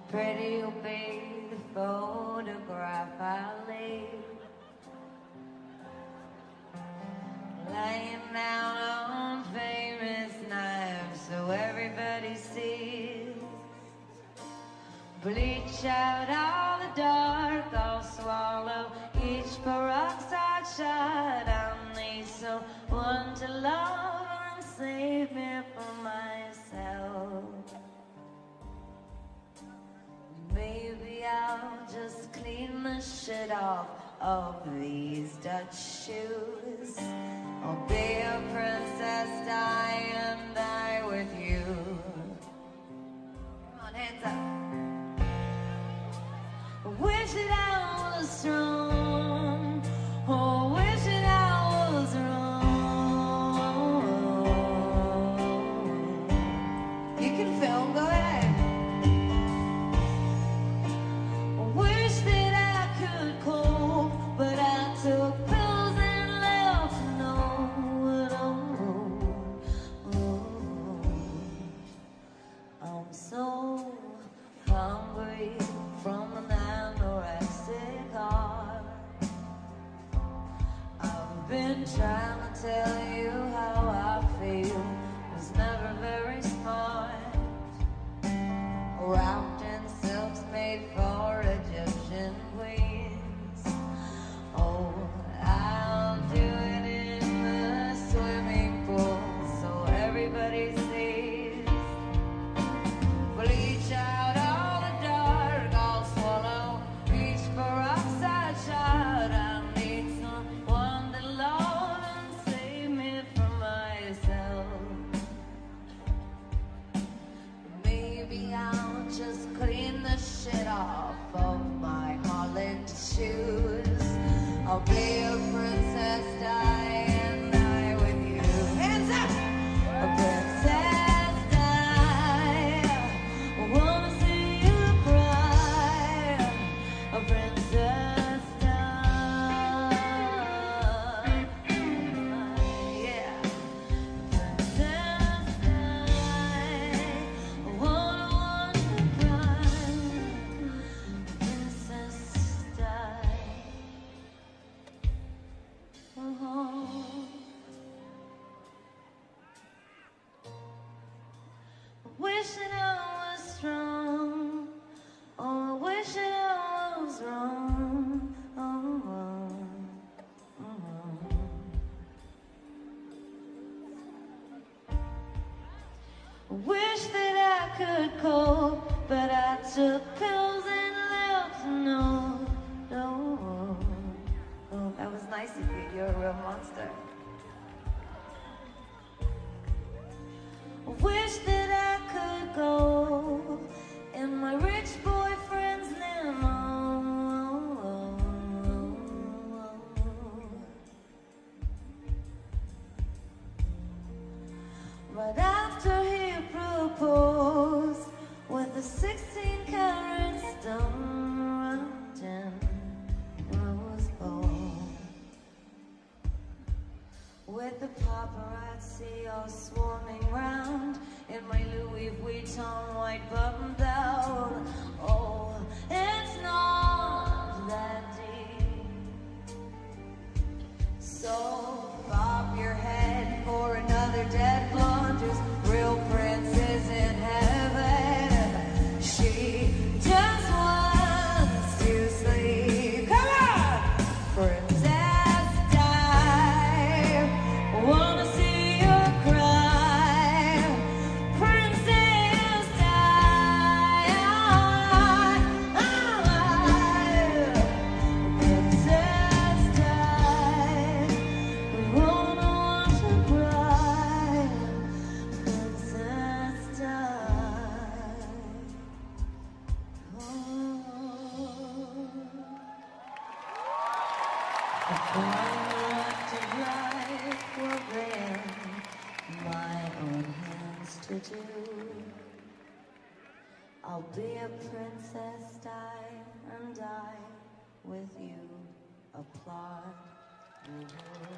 Pretty will be the photograph I leave, laying out on famous knives so everybody sees. Bleach out all the dark, I'll swallow each peroxide shot. I'll need someone to love and save me from myself. Maybe I'll just clean the shit off of these Dutch shoes. I'll be a princess, die and die with you. Come on, hands up. Wish that I was strong. Oh, wish that I was wrong. You can film, go ahead. Wish that I could cope, but I took pills and left no. I'm so hungry from an anorexic heart. I've been trying to tell you how I feel, was never very smart. Wrapped in silks made for Egyptian queens. Oh, I'll do it in the swimming pool so everybody sees. Bleach out all the dark, I'll swallow each peroxide shot. I need someone to love and save me from myself. Maybe I'll just clean the shit off of my Holland shoes. I'll be a princess, die and die with you. Hands up! A princess die. I wanna see you cry. A princess die. Yeah. A princess die. I wanna watch you cry. A princess die. Wish that I was strong. Oh, I wish that I was wrong. Wish that I could cope, but I took pills and left no. Oh, that was nice of you. You're a real monster. Wish that I could go in my rich boyfriend's limo, but after he proposed with a 16-carat stone wrapped in rose gold, with the paparazzi all swarming round in my Louis Vuitton white button down. Oh, it's not that deep. So bob your head for another dead blonde who's real princess in heaven. She just wants to sleep. Come on! Princess die. Wanna see you cry. Princess die. Princess die. We wanna watch you cry. Princess die. The active life will in my own hands to do. I'll be a princess, die and die with you. Applaud.